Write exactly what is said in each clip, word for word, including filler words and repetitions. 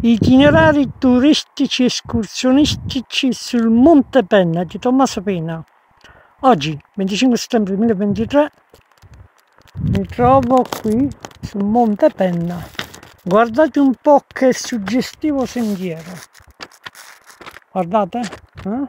Itinerari turistici escursionistici sul Monte Penna di Tommaso Pena. Oggi, venticinque settembre duemilaventitré, mi trovo qui sul Monte Penna. Guardate un po' che suggestivo sentiero. Guardate, eh?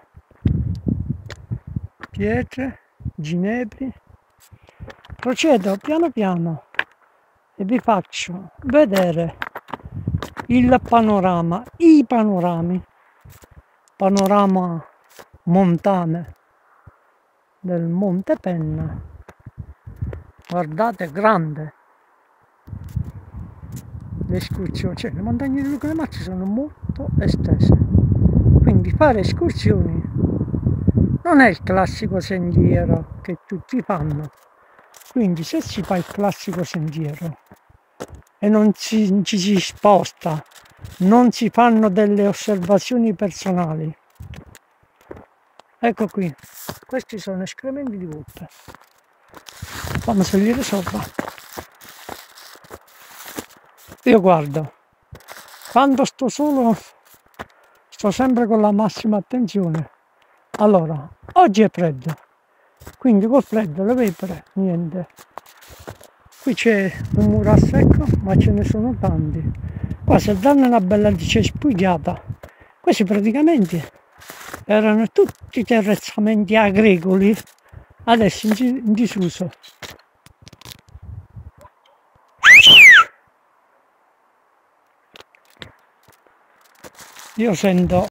Pietre, ginepri. Procedo piano piano e vi faccio vedere il panorama, i panorami, panorama montane del Monte Penna. Guardate, grande l'escursione, cioè le montagne di Luca Le Marci sono molto estese, quindi fare escursioni non è il classico sentiero che tutti fanno. Quindi se si fa il classico sentiero e non ci, ci si sposta, non si fanno delle osservazioni personali. Ecco qui, questi sono escrementi di volpe. Fammi salire sopra. Io guardo, quando sto solo, sto sempre con la massima attenzione. Allora, oggi è freddo, quindi col freddo le pecore, niente. Qui c'è un muro a secco, ma ce ne sono tanti. Qua se danno una bella cespugliata. Questi praticamente erano tutti terrazzamenti agricoli, adesso in disuso. Io sento